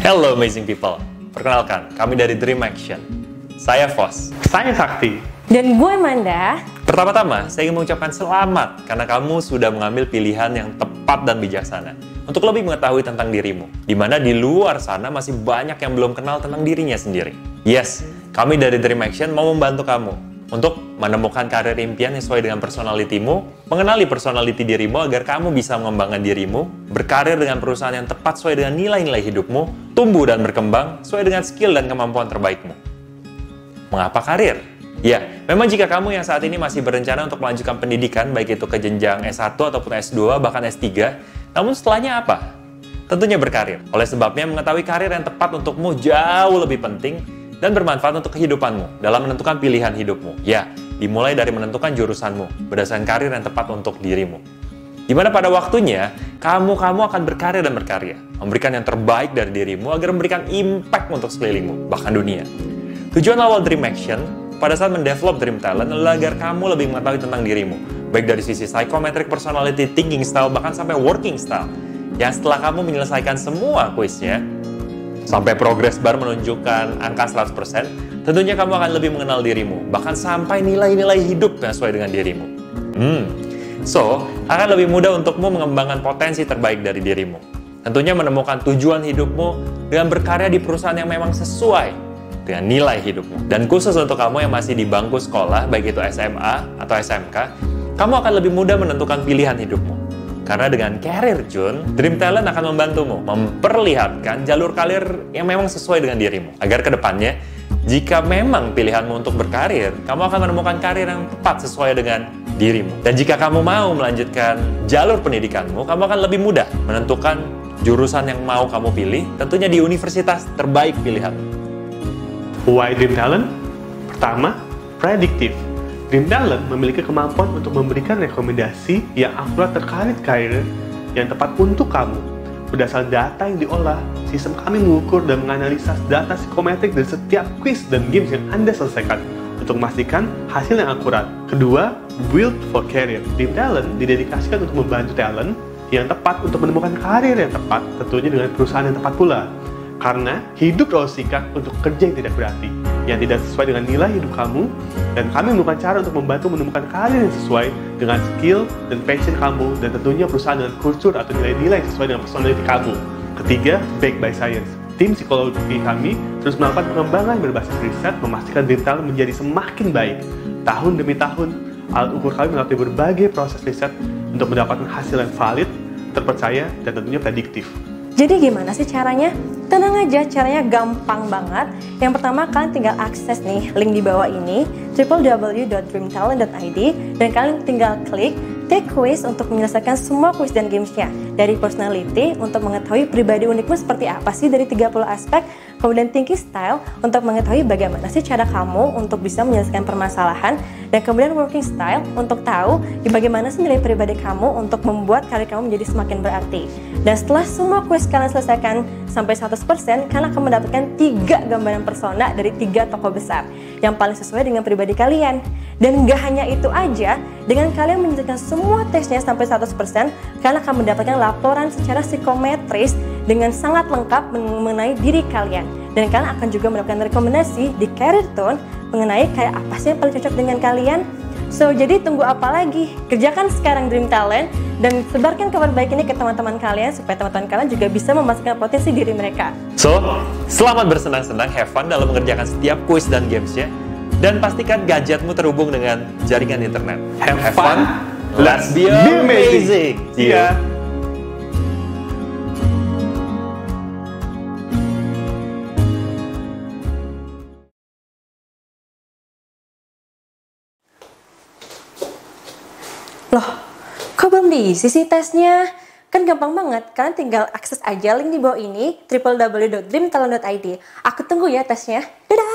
Hello amazing people, perkenalkan kami dari Dream Action. Saya Fos. Saya Sakti. Dan gue Manda. Pertama-tama, saya ingin mengucapkan selamat karena kamu sudah mengambil pilihan yang tepat dan bijaksana untuk lebih mengetahui tentang dirimu, di mana di luar sana masih banyak yang belum kenal tentang dirinya sendiri. Yes, kami dari Dream Action mau membantu kamu untuk menemukan karir impian yang sesuai dengan personalitimu, mengenali personality dirimu agar kamu bisa mengembangkan dirimu, berkarir dengan perusahaan yang tepat sesuai dengan nilai-nilai hidupmu, tumbuh dan berkembang sesuai dengan skill dan kemampuan terbaikmu. Mengapa karir? Ya, memang jika kamu yang saat ini masih berencana untuk melanjutkan pendidikan, baik itu ke jenjang S1 ataupun S2, bahkan S3, namun setelahnya apa? Tentunya berkarir. Oleh sebabnya, mengetahui karir yang tepat untukmu jauh lebih penting dan bermanfaat untuk kehidupanmu dalam menentukan pilihan hidupmu. Ya, dimulai dari menentukan jurusanmu berdasarkan karir yang tepat untuk dirimu. Di mana pada waktunya, kamu akan berkarya dan berkarya, memberikan yang terbaik dari dirimu agar memberikan impact untuk sekelilingmu, bahkan dunia. Tujuan awal Dream Action pada saat mendevelop Dream Talent adalah agar kamu lebih mengetahui tentang dirimu, baik dari sisi psychometric personality, thinking style, bahkan sampai working style. Yang setelah kamu menyelesaikan semua kuisnya, sampai progress bar menunjukkan angka 100%, tentunya kamu akan lebih mengenal dirimu, bahkan sampai nilai-nilai hidup yang sesuai dengan dirimu. So, akan lebih mudah untukmu mengembangkan potensi terbaik dari dirimu. Tentunya menemukan tujuan hidupmu dengan berkarya di perusahaan yang memang sesuai dengan nilai hidupmu. Dan khusus untuk kamu yang masih di bangku sekolah, baik itu SMA atau SMK, kamu akan lebih mudah menentukan pilihan hidupmu. Karena dengan Career June, Dream Talent akan membantumu memperlihatkan jalur karir yang memang sesuai dengan dirimu. Agar kedepannya, jika memang pilihanmu untuk berkarir, kamu akan menemukan karir yang tepat sesuai dengan dirimu. Dan jika kamu mau melanjutkan jalur pendidikanmu, kamu akan lebih mudah menentukan jurusan yang mau kamu pilih, tentunya di universitas terbaik pilihanmu. Why Dream Talent? Pertama, prediktif. Dream Talent memiliki kemampuan untuk memberikan rekomendasi yang akurat terkait karir yang tepat untuk kamu. Berdasarkan data yang diolah, sistem kami mengukur dan menganalisa data psikometrik dari setiap quiz dan games yang Anda selesaikan untuk memastikan hasil yang akurat. Kedua, Build for Career. Dream Talent didedikasikan untuk membantu talent yang tepat untuk menemukan karir yang tepat, tentunya dengan perusahaan yang tepat pula. Karena hidup terlalu singkat untuk kerja yang tidak berarti, yang tidak sesuai dengan nilai hidup kamu, dan kami menemukan cara untuk membantu menemukan karir yang sesuai dengan skill dan passion kamu, dan tentunya perusahaan dengan kultur atau nilai-nilai yang sesuai dengan personality kamu. Ketiga, Backed by Science. Tim psikologi kami terus melakukan pengembangan berbasis riset, memastikan Dream Talent menjadi semakin baik. Tahun demi tahun, alat ukur kami melalui berbagai proses riset untuk mendapatkan hasil yang valid, terpercaya, dan tentunya prediktif. Jadi gimana sih caranya? Tenang aja, caranya gampang banget. Yang pertama, kalian tinggal akses nih link di bawah ini, www.dreamtalent.id, dan kalian tinggal klik take quiz untuk menyelesaikan semua quiz dan gamesnya. Dari personality untuk mengetahui pribadi unikmu seperti apa sih dari 30 aspek, kemudian thinking style untuk mengetahui bagaimana sih cara kamu untuk bisa menyelesaikan permasalahan, dan kemudian working style untuk tahu bagaimana sih nilai pribadi kamu untuk membuat karir kamu menjadi semakin berarti. Dan setelah semua quiz kalian selesaikan sampai 100%, kalian akan mendapatkan 3 gambaran persona dari 3 tokoh besar yang paling sesuai dengan pribadi kalian. Dan gak hanya itu aja, dengan kalian menyelesaikan semua tesnya sampai 100%, kalian akan mendapatkan laporan secara psikometris dengan sangat lengkap mengenai diri kalian. Dan kalian akan juga mendapatkan rekomendasi di Career Tone mengenai kayak apa sih yang paling cocok dengan kalian. So, jadi tunggu apa lagi? Kerjakan sekarang Dream Talent dan sebarkan kabar baik ini ke teman-teman kalian supaya teman-teman kalian juga bisa memasukkan potensi diri mereka. So, selamat bersenang-senang, have fun dalam mengerjakan setiap kuis dan gamesnya. Dan pastikan gadgetmu terhubung dengan jaringan internet. Have fun, let's be amazing! Yeah. Loh, kok belum diisi sih tesnya? Kan gampang banget, kalian tinggal akses aja link di bawah ini, www.dreamtalent.id. Aku tunggu ya tesnya. Dadah!